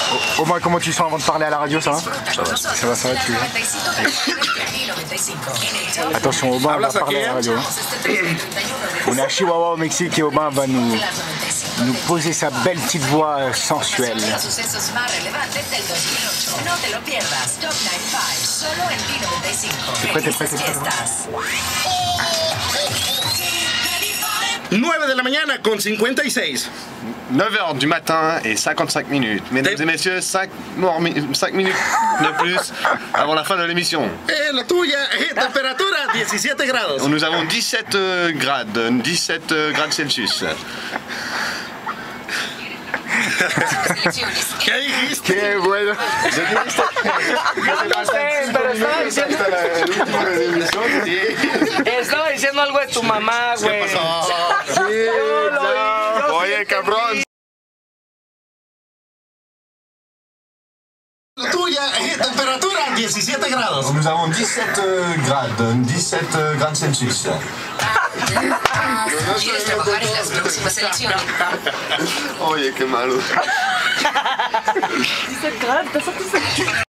Omar, comment tu sens avant de parler à la radio, ça va? Ça va, tu vois. Attention, Omar va parler à la radio. On est à Chihuahua au Mexique et Omar va nous poser sa belle petite voix sensuelle. T'es prêt? 9 de la mañana con 56. 9h du matin et 55 minutes. Mesdames et messieurs, 5 minutes de plus avant la fin de l'émission. Et la tuya, temperatura 17 grados. Nous avons 17 grades Celsius. ¿Qué dijiste? Qué bueno. No sé, pero estaba diciendo algo de tu mamá, güey. Oye, cabrón. La tuya, temperatura 17 grados. Nous avons 17 grades Celsius. ¿Quieres trabajar en las próximas elecciones? Oye, qué malo. Dice,